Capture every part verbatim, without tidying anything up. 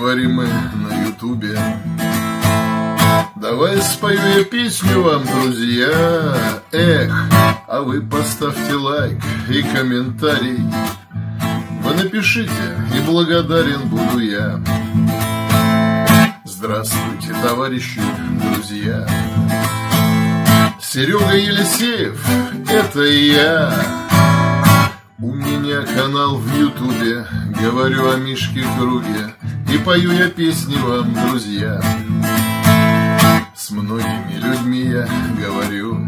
поговорим мы на ютубе. Давай спою я песню вам, друзья. Эх, а вы поставьте лайк и комментарий. Вы напишите, и благодарен буду я. Здравствуйте, товарищи, друзья. Серега Елисеев, это я. У меня канал в ютубе, говорю о Мишке Круге, и пою я песни вам, друзья. С многими людьми я говорю,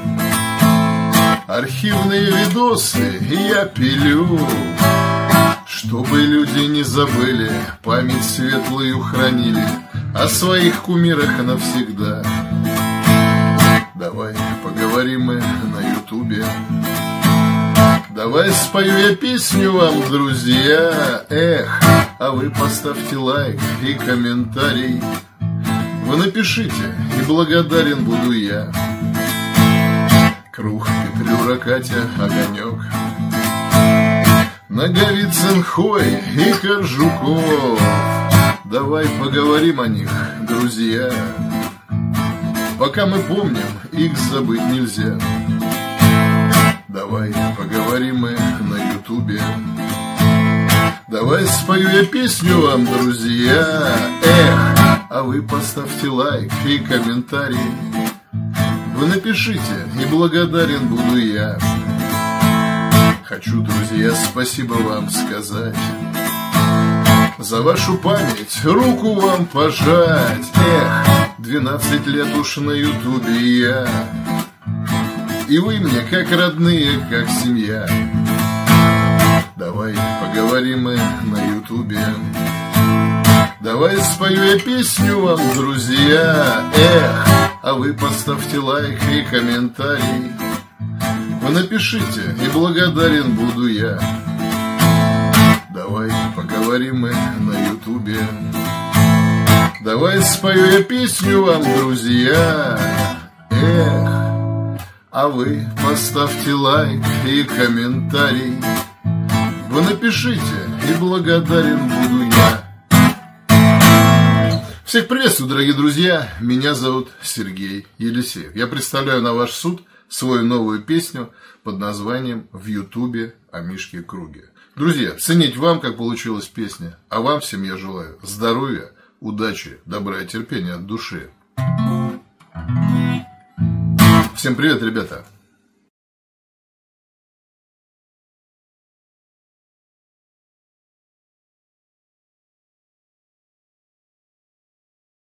архивные видосы я пилю, чтобы люди не забыли, память светлую хранили о своих кумирах навсегда. Давай поговорим мы на ютубе. Давай спою я песню вам, друзья. Эх, а вы поставьте лайк и комментарий. Вы напишите, и благодарен буду я. Круг, Петлюра, Катя, Огонек, Наговицын, Хой и Коржуков. Давай поговорим о них, друзья. Пока мы помним, их забыть нельзя. Давай поговорим мы на ютубе. Давай спою я песню вам, друзья. Эх, а вы поставьте лайк и комментарий. Вы напишите, и благодарен буду я. Хочу, друзья, спасибо вам сказать за вашу память, руку вам пожать. Эх, двенадцать лет уж на ютубе я, и вы мне как родные, как семья. Давай поговорим мы на ютубе. Давай спою я песню вам, друзья. Эх, а вы поставьте лайк и комментарий. Вы напишите, и благодарен буду я. Давай поговорим мы на ютубе. Давай спою я песню вам, друзья. Эх, а вы поставьте лайк и комментарий. Вы напишите, и благодарен буду я. Всех приветствую, дорогие друзья. Меня зовут Сергей Елисеев. Я представляю на ваш суд свою новую песню под названием «В ютубе о Мишке Круге». Друзья, ценить вам, как получилась песня, а вам всем я желаю здоровья, удачи, добра и терпения от души. Всем привет, ребята!